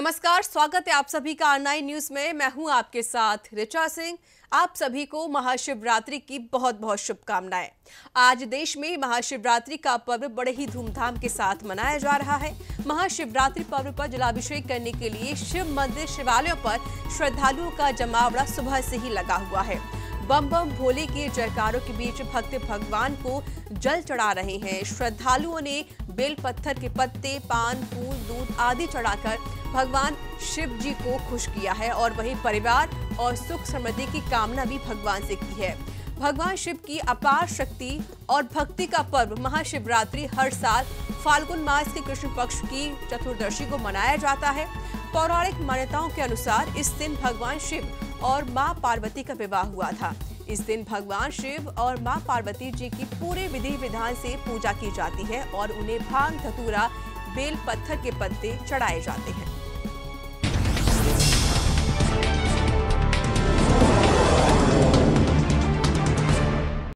नमस्कार, स्वागत है आप सभी का R9 न्यूज में। मैं हूं आपके साथ ऋचा सिंह। आप सभी को महाशिवरात्रि की बहुत बहुत शुभकामनाएं। आज देश में महाशिवरात्रि का पर्व बड़े ही धूमधाम के साथ मनाया जा रहा है। महाशिवरात्रि पर्व पर जलाभिषेक करने के लिए शिव मंदिर शिवालयों पर श्रद्धालुओं का जमावड़ा सुबह से ही लगा हुआ है। बम बम भोले के जयकारों के बीच भक्त भगवान को जल चढ़ा रहे हैं। श्रद्धालुओं ने बेल पत्थर के पत्ते, पान, फूल, दूध आदि चढ़ाकर भगवान शिव जी को खुश किया है और वहीं परिवार और सुख समृद्धि की कामना भी भगवान से की है। भगवान शिव की अपार शक्ति और भक्ति का पर्व महाशिवरात्रि हर साल फाल्गुन मास के कृष्ण पक्ष की चतुर्दशी को मनाया जाता है। पौराणिक मान्यताओं के अनुसार इस दिन भगवान शिव और मां पार्वती का विवाह हुआ था। इस दिन भगवान शिव और मां पार्वती जी की पूरे विधि विधान से पूजा की जाती है और उन्हें भांग, धतूरा, बेल पत्थर के पत्ते चढ़ाए जाते हैं।